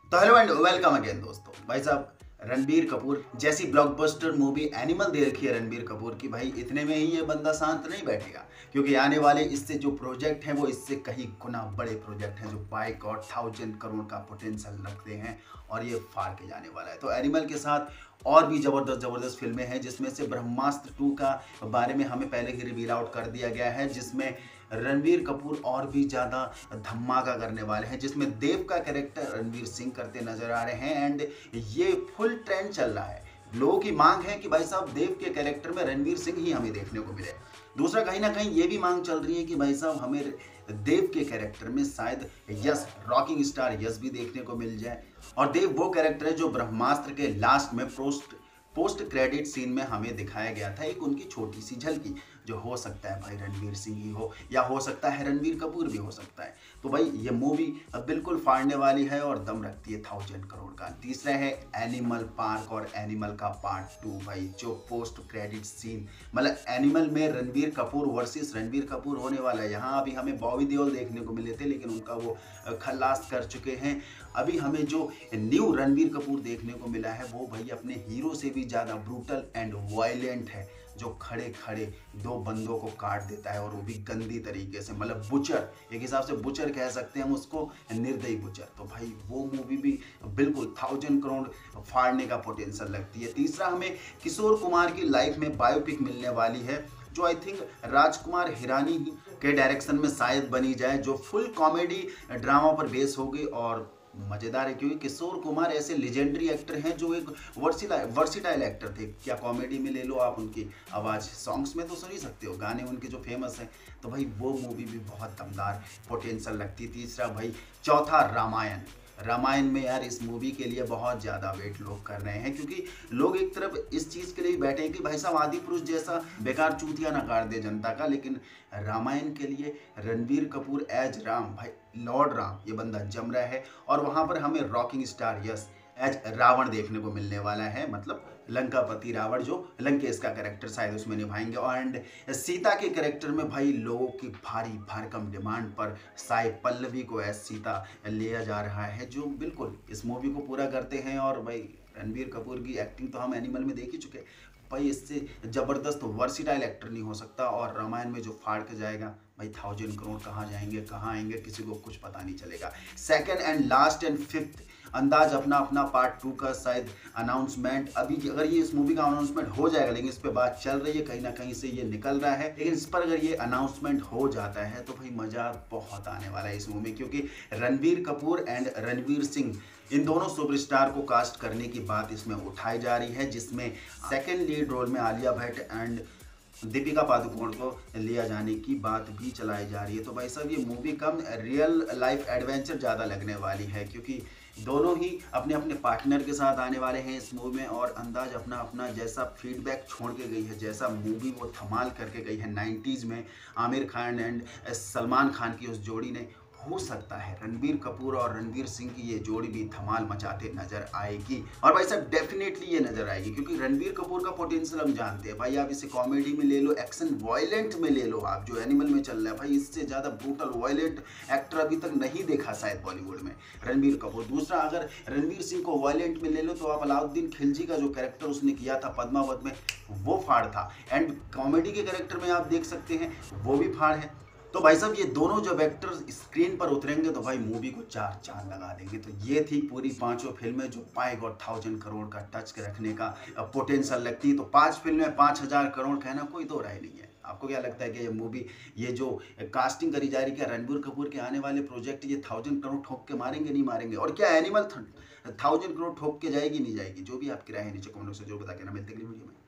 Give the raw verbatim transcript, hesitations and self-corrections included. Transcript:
तो hello and welcome again दोस्तों। भाई साहब, रणबीर कपूर जैसी ब्लॉकबस्टर मूवी एनिमल दे रखी है रणबीर कपूर की। भाई इतने में ही ये बंदा शांत नहीं बैठेगा, क्योंकि आने वाले इससे जो प्रोजेक्ट हैं वो इससे कहीं गुना बड़े प्रोजेक्ट हैं, जो बाई गॉड थाउजेंड करोड़ का पोटेंशियल रखते हैं और ये फाड़ के जाने वाला है। तो एनिमल के साथ और भी ज़बरदस्त ज़बरदस्त फिल्में हैं, जिसमें से ब्रह्मास्त्र टू का बारे में हमें पहले ही रिवील आउट कर दिया गया है, जिसमें रणबीर कपूर और भी ज़्यादा धमाका करने वाले हैं, जिसमें देव का कैरेक्टर रणवीर सिंह करते नजर आ रहे हैं। एंड ये फुल ट्रेंड चल रहा है, लोगों की मांग है कि भाई साहब देव के कैरेक्टर में रणवीर सिंह ही हमें देखने को मिले। दूसरा, कहीं ना कहीं ये भी मांग चल रही है कि भाई साहब हमें देव के कैरेक्टर में शायद यस, रॉकिंग स्टार यस भी देखने को मिल जाए। और देव वो कैरेक्टर है जो ब्रह्मास्त्र के लास्ट में पोस्ट पोस्ट क्रेडिट सीन में हमें दिखाया गया था, एक उनकी छोटी सी झलकी, जो हो सकता है भाई रणवीर सिंह ही हो या हो सकता है रणबीर कपूर भी हो सकता है। तो भाई ये मूवी अब बिल्कुल फाड़ने वाली है और दम रखती है थाउजेंड करोड़ का। तीसरा है एनिमल पार्क और एनिमल का पार्ट टू। भाई जो पोस्ट क्रेडिट सीन, मतलब एनिमल में रणबीर कपूर वर्सेस रणबीर कपूर होने वाला है। यहाँ अभी हमें बॉबी देओल देखने को मिले थे, लेकिन उनका वो खल्लास कर चुके हैं। अभी हमें जो न्यू रणबीर कपूर देखने को मिला है वो भाई अपने हीरो से भी ज़्यादा ब्रूटल एंड वायलेंट है, जो खड़े खड़े दो बंदों को काट देता है, और वो भी गंदी तरीके से, मतलब बुचर, एक हिसाब से बुचर कह सकते हैं हम उसको, निर्दयी बुचर। तो भाई वो मूवी भी बिल्कुल थाउजेंड करोड़ फाड़ने का पोटेंशियल लगती है। तीसरा, हमें किशोर कुमार की लाइफ में बायोपिक मिलने वाली है, जो आई थिंक राजकुमार हिरानी के डायरेक्शन में शायद बनी जाए, जो फुल कॉमेडी ड्रामा पर बेस होगी और मज़ेदार है, क्योंकि किशोर कुमार ऐसे लेजेंडरी एक्टर हैं जो एक वर्सिटाइल वर्सिटाइल एक्टर थे। क्या कॉमेडी में ले लो आप उनकी आवाज़, सॉन्ग्स में तो सुन ही सकते हो, गाने उनके जो फेमस हैं। तो भाई वो मूवी भी बहुत दमदार पोटेंशियल लगती। तीसरा भाई, चौथा रामायण। रामायण में यार इस मूवी के लिए बहुत ज़्यादा वेट लोग कर रहे हैं, क्योंकि लोग एक तरफ इस चीज़ के लिए बैठे हैं कि भाई साहब आदि पुरुष जैसा बेकार चूतिया ना काट दे जनता का, लेकिन रामायण के लिए रणबीर कपूर एज राम, भाई लॉर्ड राम, ये बंदा जम रहा है। और वहाँ पर हमें rocking star Yash as Ravan देखने को मिलने वाला है, मतलब लंकापति रावण, जो लंकेश का कैरेक्टर शायद उसमें निभाएंगे। और एंड सीता के कैरेक्टर में भाई लोगों की भारी भरकम डिमांड पर साई पल्लवी को एज सीता लिया जा रहा है, जो बिल्कुल इस मूवी को पूरा करते हैं। और भाई रणबीर कपूर की एक्टिंग तो हम एनिमल में देख ही चुके, भाई इससे ज़बरदस्त वर्सिटाइल एक्टर नहीं हो सकता। और रामायण में जो फाड़ के जाएगा भाई, थाउजेंड करोड़ कहाँ जाएंगे कहाँ आएंगे किसी को कुछ पता नहीं चलेगा। Second and last and fifth, अंदाज अपना अपना पार्ट टू का शायद अनाउंसमेंट, अभी अगर ये इस मूवी का अनाउंसमेंट हो जाएगा, लेकिन इस पर बात चल रही है, कहीं ना कहीं से ये निकल रहा है, लेकिन इस पर अगर ये अनाउंसमेंट हो जाता है तो भाई मज़ा बहुत आने वाला है इस मूवी, क्योंकि रणबीर कपूर एंड रणवीर सिंह, इन दोनों सुपरस्टार को कास्ट करने की बात इसमें उठाई जा रही है, जिसमें सेकेंड लीड रोल में आलिया भट्ट एंड दीपिका पादुकोण को लिया जाने की बात भी चलाई जा रही है। तो भाई साहब ये मूवी कम रियल लाइफ एडवेंचर ज़्यादा लगने वाली है, क्योंकि दोनों ही अपने अपने पार्टनर के साथ आने वाले हैं इस मूवी में। और अंदाज अपना अपना जैसा फीडबैक छोड़ के गई है, जैसा मूवी वो धमाल करके गई है नाइन्टीज़ में आमिर खान एंड सलमान खान की उस जोड़ी ने, हो सकता है रणबीर कपूर और रणवीर सिंह की ये जोड़ी भी धमाल मचाते नजर आएगी। और भाई साहब डेफिनेटली ये नजर आएगी, क्योंकि रणबीर कपूर का पोटेंशियल हम जानते हैं। भाई आप इसे कॉमेडी में ले लो, एक्शन वायलेंट में ले लो, आप जो एनिमल में चल रहा है, भाई इससे ज़्यादा ब्रूटल वायलेंट एक्टर अभी तक नहीं देखा शायद बॉलीवुड में रणबीर कपूर। दूसरा, अगर रणवीर सिंह को वायलेंट में ले लो तो आप अलाउद्दीन खिलजी का जो कैरेक्टर उसने किया था पद्मावत में, वो फाड़ था। एंड कॉमेडी के कैरेक्टर में आप देख सकते हैं वो भी फाड़ है। तो भाई साहब ये दोनों जब एक्टर्स स्क्रीन पर उतरेंगे तो भाई मूवी को चार चांद लगा देंगे। तो ये थी पूरी पांचों फिल्में जो पाई गॉड थाउजेंड करोड़ का टच के रखने का पोटेंशियल लगती है। तो पांच फिल्में पाँच हजार करोड़ कहना कोई तो राय नहीं है। आपको क्या लगता है कि ये मूवी, ये जो कास्टिंग करी जा रही है, रणबीर कपूर के आने वाले प्रोजेक्ट ये थाउजेंड करोड़ ठोक के मारेंगे नहीं मारेंगे? और क्या एनिमल थाउजेंड करोड़ ठोक के जाएगी नहीं जाएगी? जो भी आपकी राय है नीचे कमेंट से जो बता के ना, मिलते अगली वीडियो में।